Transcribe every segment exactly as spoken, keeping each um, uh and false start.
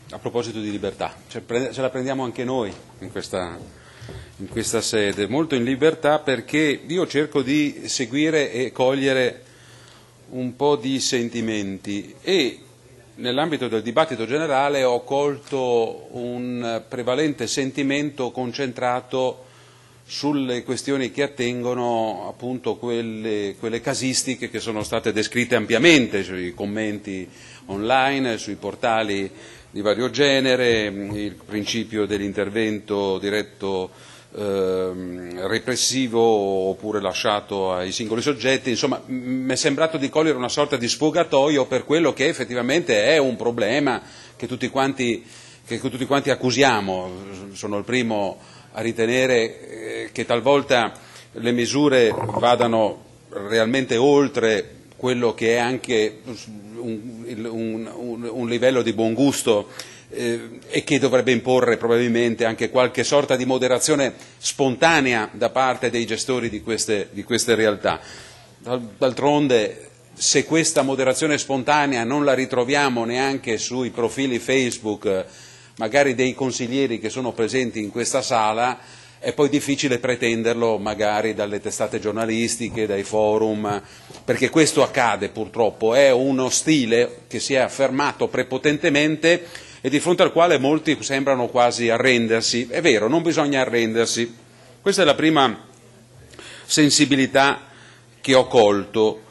a proposito di libertà, cioè, ce la prendiamo anche noi in questa, in questa sede, molto in libertà, perché io cerco di seguire e cogliere un po' di sentimenti e nell'ambito del dibattito generale ho colto un prevalente sentimento concentrato sulle questioni che attengono appunto quelle, quelle casistiche che sono state descritte ampiamente sui commenti online, sui portali di vario genere, il principio dell'intervento diretto eh, repressivo oppure lasciato ai singoli soggetti. Insomma, mi è sembrato di cogliere una sorta di sfogatoio per quello che effettivamente è un problema che tutti quanti, che tutti quanti accusiamo. Sono il primo a ritenere che talvolta le misure vadano realmente oltre quello che è anche un, un, un, un livello di buon gusto eh, e che dovrebbe imporre probabilmente anche qualche sorta di moderazione spontanea da parte dei gestori di queste, di queste realtà. D'altronde, se questa moderazione spontanea non la ritroviamo neanche sui profili Facebook magari dei consiglieri che sono presenti in questa sala, è poi difficile pretenderlo magari dalle testate giornalistiche, dai forum, perché questo accade purtroppo, è uno stile che si è affermato prepotentemente e di fronte al quale molti sembrano quasi arrendersi. È vero, non bisogna arrendersi. Questa è la prima sensibilità che ho colto,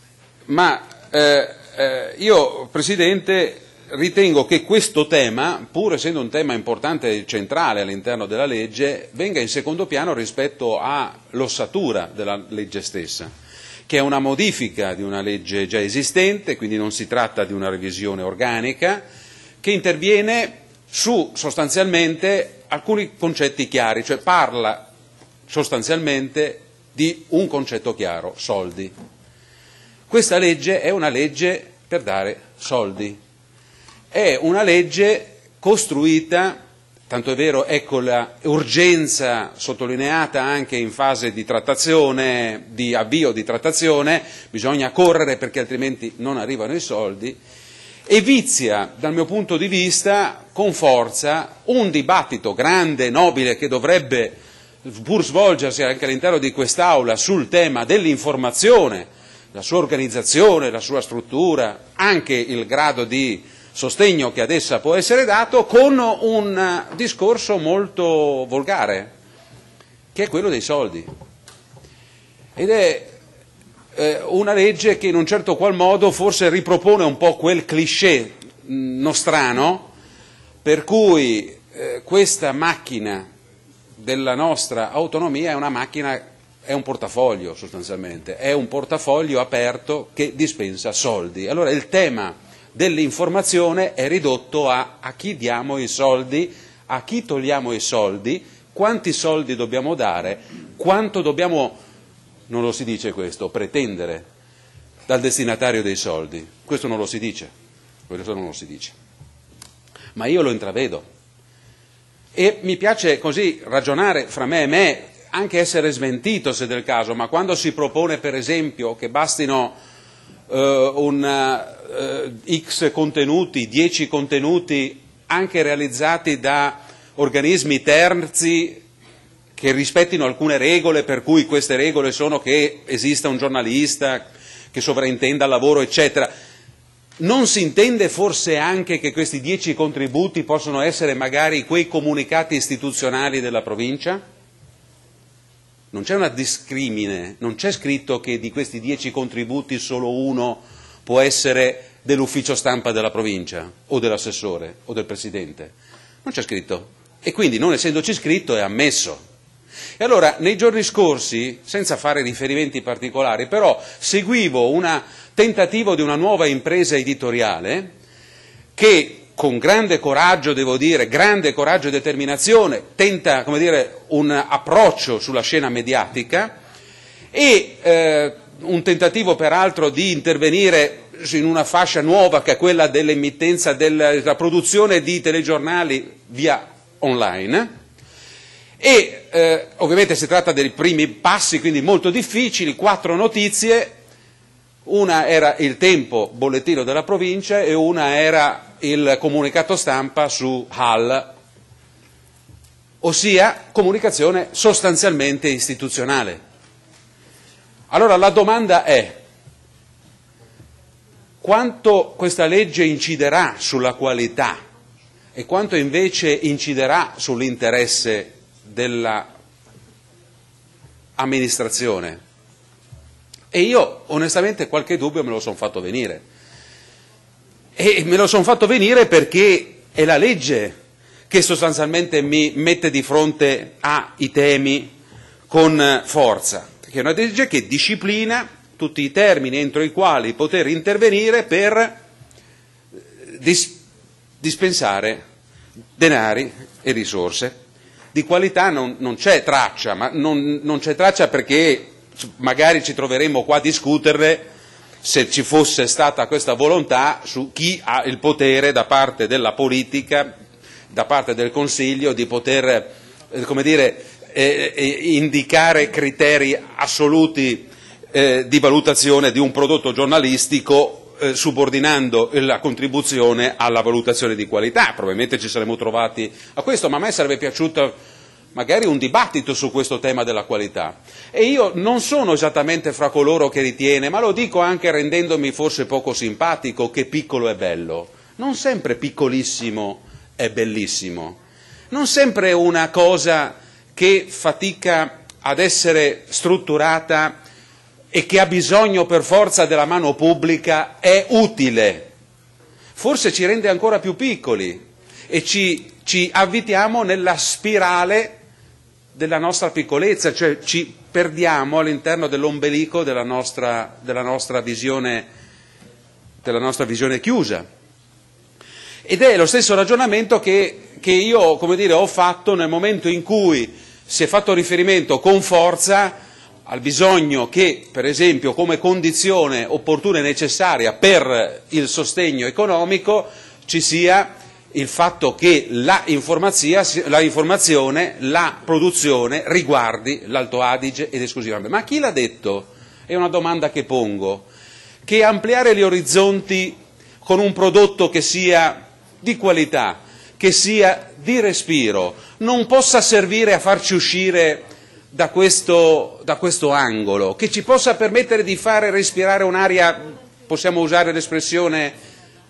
ma eh, eh, io, Presidente, ritengo che questo tema, pur essendo un tema importante e centrale all'interno della legge, venga in secondo piano rispetto all'ossatura della legge stessa, che è una modifica di una legge già esistente, quindi non si tratta di una revisione organica, che interviene su sostanzialmente alcuni concetti chiari, cioè parla sostanzialmente di un concetto chiaro: soldi. Questa legge è una legge per dare soldi. È una legge costruita, tanto è vero, ecco l'urgenza sottolineata anche in fase di trattazione, di avvio di trattazione, bisogna correre perché altrimenti non arrivano i soldi, e vizia, dal mio punto di vista, con forza un dibattito grande, nobile, che dovrebbe pur svolgersi anche all'interno di quest'Aula sul tema dell'informazione, la sua organizzazione, la sua struttura, anche il grado di sostegno che ad essa può essere dato, con un discorso molto volgare, che è quello dei soldi. Ed è eh, una legge che in un certo qual modo forse ripropone un po' quel cliché nostrano, per cui eh, questa macchina della nostra autonomia è una macchina, è un portafoglio sostanzialmente, è un portafoglio aperto che dispensa soldi. Allora il tema dell'informazione è ridotto a a chi diamo i soldi, a chi togliamo i soldi, quanti soldi dobbiamo dare, quanto dobbiamo, non lo si dice questo, pretendere dal destinatario dei soldi. Questo non lo si dice, questo non lo si dice. Ma io lo intravedo. E mi piace così ragionare fra me e me, anche essere smentito se del caso, ma quando si propone per esempio che bastino Uh, un uh, X contenuti, dieci contenuti anche realizzati da organismi terzi che rispettino alcune regole, per cui queste regole sono che esista un giornalista che sovraintenda il lavoro, eccetera. Non si intende forse anche che questi dieci contributi possono essere magari quei comunicati istituzionali della provincia? Non c'è una discrimine, non c'è scritto che di questi dieci contributi solo uno può essere dell'ufficio stampa della provincia o dell'assessore o del presidente. Non c'è scritto. E quindi, non essendoci scritto, è ammesso. E allora, nei giorni scorsi, senza fare riferimenti particolari, però seguivo un tentativo di una nuova impresa editoriale che, con grande coraggio, devo dire, grande coraggio e determinazione, tenta, come dire, un approccio sulla scena mediatica e eh, un tentativo peraltro di intervenire in una fascia nuova che è quella dell'emittenza, della produzione di telegiornali via online. E eh, ovviamente si tratta dei primi passi, quindi molto difficili, quattro notizie, una era il Tempo, bollettino della provincia, e una era il comunicato stampa su H L, ossia comunicazione sostanzialmente istituzionale. Allora la domanda è: quanto questa legge inciderà sulla qualità e quanto invece inciderà sull'interesse dell'amministrazione? E io onestamente qualche dubbio me lo sono fatto venire. E me lo sono fatto venire perché è la legge che sostanzialmente mi mette di fronte ai temi con forza, perché è una legge che disciplina tutti i termini entro i quali poter intervenire per dis- dispensare denari e risorse. Di qualità non, non c'è traccia, ma non, non c'è traccia perché magari ci troveremmo qua a discutere, se ci fosse stata questa volontà, su chi ha il potere da parte della politica, da parte del Consiglio, di poter, eh, come dire, eh, eh, indicare criteri assoluti eh, di valutazione di un prodotto giornalistico, eh, subordinando la contribuzione alla valutazione di qualità. Probabilmente ci saremmo trovati a questo, ma a me sarebbe piaciuto magari un dibattito su questo tema della qualità. E io non sono esattamente fra coloro che ritiene, ma lo dico anche rendendomi forse poco simpatico, che piccolo è bello. Non sempre piccolissimo è bellissimo. Non sempre una cosa che fatica ad essere strutturata e che ha bisogno per forza della mano pubblica è utile. Forse ci rende ancora più piccoli e ci, ci avvitiamo nella spirale della nostra piccolezza, cioè ci perdiamo all'interno dell'ombelico della nostra, della nostra visione, della nostra visione chiusa. Ed è lo stesso ragionamento che, che io, come dire, ho fatto nel momento in cui si è fatto riferimento con forza al bisogno che, per esempio, come condizione opportuna e necessaria per il sostegno economico ci sia il fatto che la, la informazione, la produzione riguardi l'Alto Adige ed esclusivamente. Ma chi l'ha detto? È una domanda che pongo. Che ampliare gli orizzonti con un prodotto che sia di qualità, che sia di respiro, non possa servire a farci uscire da questo, da questo angolo, che ci possa permettere di fare respirare un'aria, possiamo usare l'espressione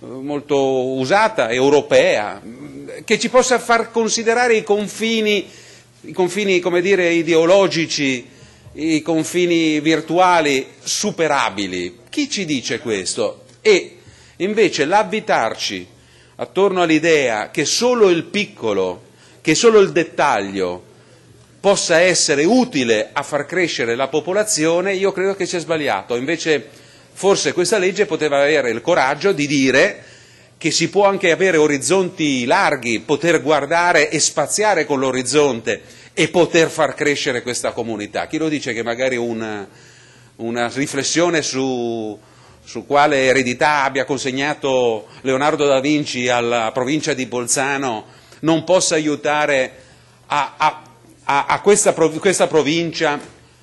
molto usata, europea, che ci possa far considerare i confini, i confini, come dire, ideologici, i confini virtuali superabili. Chi ci dice questo? E invece l'avvitarci attorno all'idea che solo il piccolo, che solo il dettaglio possa essere utile a far crescere la popolazione, io credo che sia sbagliato. Invece forse questa legge poteva avere il coraggio di dire che si può anche avere orizzonti larghi, poter guardare e spaziare con l'orizzonte e poter far crescere questa comunità. Chi lo dice che magari una, una riflessione su, su quale eredità abbia consegnato Leonardo da Vinci alla provincia di Bolzano non possa aiutare a, a, a, a questa, questa provincia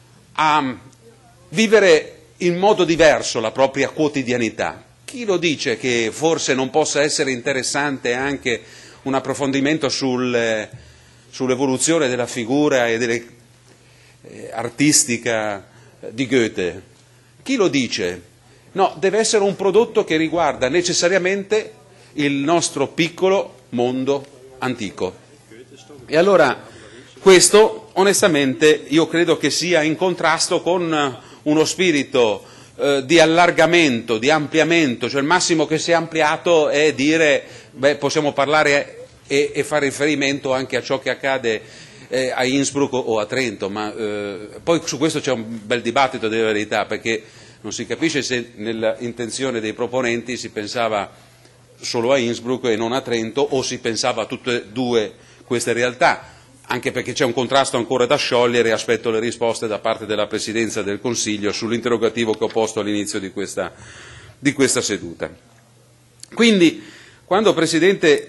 a vivere in modo diverso la propria quotidianità? Chi lo dice che forse non possa essere interessante anche un approfondimento sul, sull'evoluzione della figura e delle, eh, artistica di Goethe? Chi lo dice? No, deve essere un prodotto che riguarda necessariamente il nostro piccolo mondo antico. E allora questo, onestamente, io credo che sia in contrasto con uno spirito eh, di allargamento, di ampliamento, cioè il massimo che si è ampliato è dire, beh, possiamo parlare e, e fare riferimento anche a ciò che accade eh, a Innsbruck o a Trento, ma eh, poi su questo c'è un bel dibattito della verità, perché non si capisce se nella intenzione dei proponenti si pensava solo a Innsbruck e non a Trento, o si pensava a tutte e due queste realtà. Anche perché c'è un contrasto ancora da sciogliere e aspetto le risposte da parte della Presidenza del Consiglio sull'interrogativo che ho posto all'inizio di questa, di questa seduta. Quindi, quando, Presidente,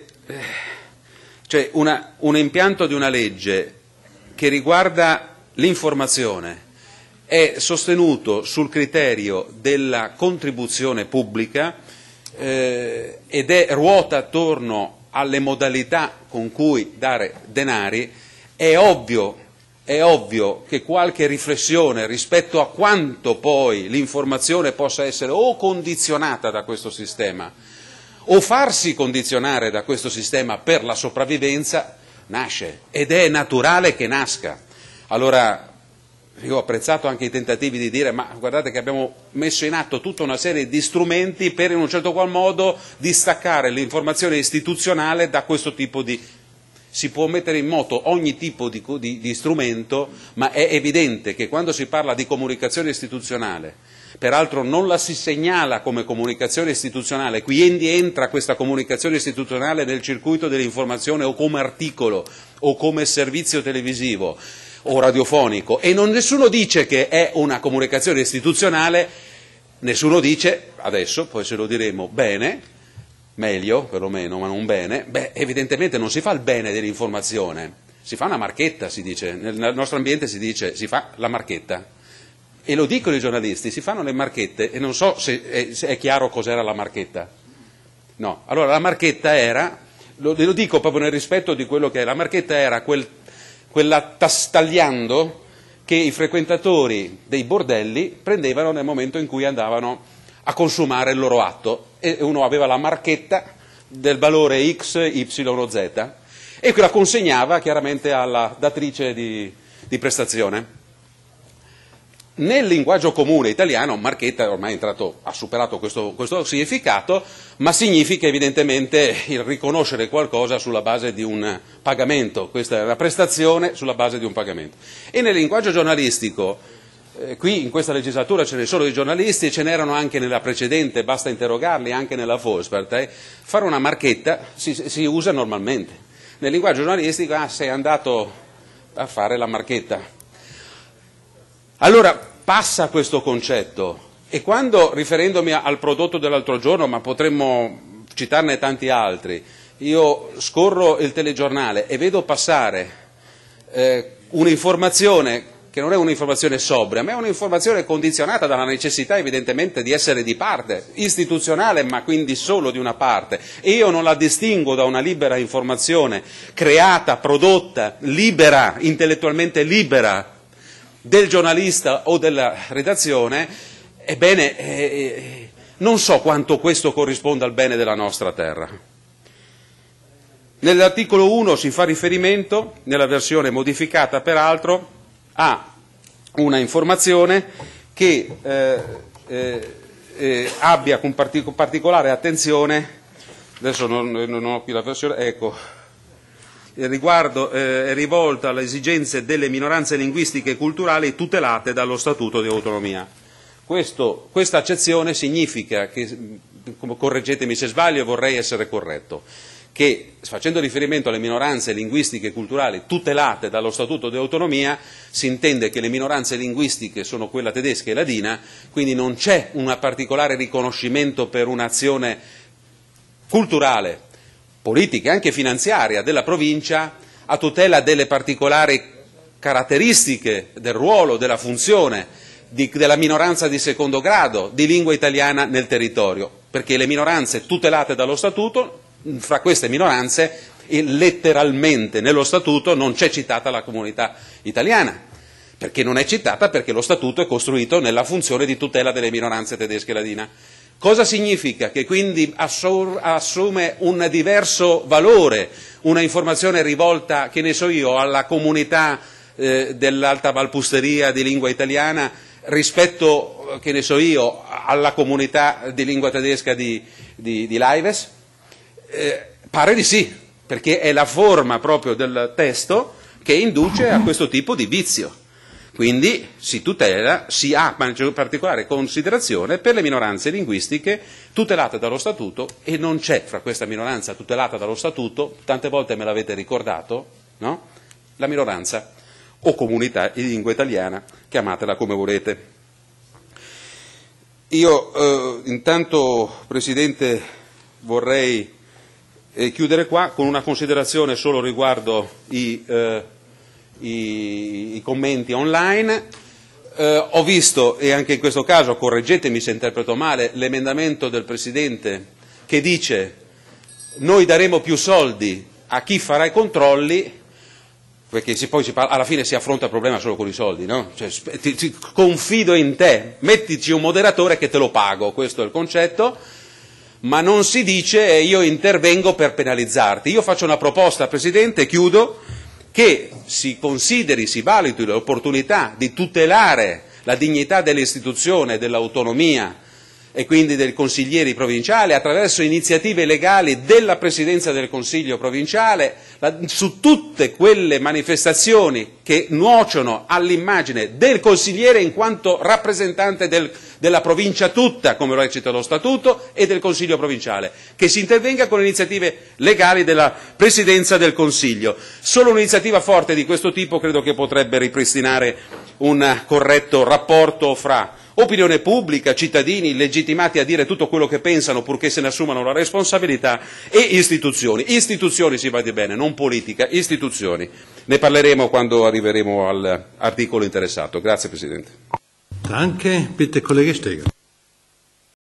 c'è una, un impianto di una legge che riguarda l'informazione è sostenuto sul criterio della contribuzione pubblica, eh, ed è ruota attorno alle modalità con cui dare denari, è ovvio, è ovvio che qualche riflessione rispetto a quanto poi l'informazione possa essere o condizionata da questo sistema o farsi condizionare da questo sistema per la sopravvivenza nasce, ed è naturale che nasca. Allora, io ho apprezzato anche i tentativi di dire ma guardate che abbiamo messo in atto tutta una serie di strumenti per in un certo qual modo distaccare l'informazione istituzionale da questo tipo di... Si può mettere in moto ogni tipo di, di, di strumento, ma è evidente che quando si parla di comunicazione istituzionale, peraltro non la si segnala come comunicazione istituzionale, quindi entra questa comunicazione istituzionale nel circuito dell'informazione o come articolo o come servizio televisivo o radiofonico, e non nessuno dice che è una comunicazione istituzionale, nessuno dice, adesso poi se lo diremo bene, meglio perlomeno, ma non bene, beh, evidentemente non si fa il bene dell'informazione, si fa una marchetta, si dice, nel nostro ambiente si dice, si fa la marchetta, e lo dicono i giornalisti, si fanno le marchette, e non so se è, se è chiaro cos'era la marchetta. No, allora la marchetta era, lo, lo dico proprio nel rispetto di quello che è, la marchetta era quel, quell'attastagliando che i frequentatori dei bordelli prendevano nel momento in cui andavano a consumare il loro atto, e uno aveva la marchetta del valore X, Y o Z e la consegnava chiaramente alla datrice di, di prestazione. Nel linguaggio comune italiano marchetta ormai è entrato, ha superato questo, questo significato, ma significa evidentemente il riconoscere qualcosa sulla base di un pagamento, questa è una prestazione sulla base di un pagamento. E nel linguaggio giornalistico, Eh, qui in questa legislatura ce ne sono i giornalisti, ce n'erano anche nella precedente, basta interrogarli, anche nella Volkswagen, eh, fare una marchetta si, si usa normalmente. Nel linguaggio giornalistico, ah, sei andato a fare la marchetta. Allora passa questo concetto, e quando, riferendomi al prodotto dell'altro giorno, ma potremmo citarne tanti altri, io scorro il telegiornale e vedo passare eh, un'informazione che non è un'informazione sobria, ma è un'informazione condizionata dalla necessità evidentemente di essere di parte, istituzionale, ma quindi solo di una parte, e io non la distingo da una libera informazione creata, prodotta, libera, intellettualmente libera del giornalista o della redazione, ebbene eh, non so quanto questo corrisponda al bene della nostra terra. Nell'articolo uno si fa riferimento, nella versione modificata peraltro, a una informazione che eh, eh, eh, abbia con partic- particolare attenzione, adesso non, non ho qui la versione, ecco, il riguardo eh, è rivolta alle esigenze delle minoranze linguistiche e culturali tutelate dallo Statuto di autonomia. Questo, questa accezione significa che, correggetemi se sbaglio, vorrei essere corretto, che facendo riferimento alle minoranze linguistiche e culturali tutelate dallo Statuto di autonomia si intende che le minoranze linguistiche sono quella tedesca e ladina, quindi non c'è un particolare riconoscimento per un'azione culturale, politica e anche finanziaria della provincia a tutela delle particolari caratteristiche del ruolo, della funzione di, della minoranza di secondo grado di lingua italiana nel territorio, perché le minoranze tutelate dallo Statuto, fra queste minoranze letteralmente nello Statuto non c'è citata la comunità italiana, perché non è citata perché lo Statuto è costruito nella funzione di tutela delle minoranze tedesche e ladina. Cosa significa? Che quindi assume un diverso valore una informazione rivolta, che ne so io, alla comunità eh, dell'Alta Valpusteria di lingua italiana rispetto, che ne so io, alla comunità di lingua tedesca di, di, di Laives? Eh, pare di sì, perché è la forma proprio del testo che induce a questo tipo di vizio. Quindi si tutela, si ha particolare considerazione per le minoranze linguistiche tutelate dallo Statuto, e non c'è fra questa minoranza tutelata dallo Statuto, tante volte me l'avete ricordato, no? La minoranza o comunità di lingua italiana, chiamatela come volete. Io eh, intanto, Presidente, vorrei E chiudere qua con una considerazione solo riguardo i, eh, i, i commenti online. Eh, ho visto, e anche in questo caso correggetemi se interpreto male, l'emendamento del Presidente che dice noi daremo più soldi a chi farà i controlli, perché si, poi si parla, alla fine si affronta il problema solo con i soldi, no? Cioè, ti, ti, confido in te, mettici un moderatore che te lo pago, questo è il concetto, ma non si dice io intervengo per penalizzarti. Io faccio una proposta, Presidente, chiudo, che si consideri, si valuti l'opportunità di tutelare la dignità dell'istituzione e dell'autonomia e quindi dei consiglieri provinciali attraverso iniziative legali della Presidenza del Consiglio provinciale la, su tutte quelle manifestazioni che nuociono all'immagine del consigliere in quanto rappresentante del, della provincia tutta, come lo recita lo Statuto, e del Consiglio provinciale, che si intervenga con iniziative legali della Presidenza del Consiglio. Solo un'iniziativa forte di questo tipo credo che potrebbe ripristinare un corretto rapporto fra opinione pubblica, cittadini legittimati a dire tutto quello che pensano purché se ne assumano la responsabilità, e istituzioni. Istituzioni si badi bene, non politica, istituzioni. Ne parleremo quando arriveremo all'articolo interessato. Grazie Presidente. Danke, bitte Kollege Steger.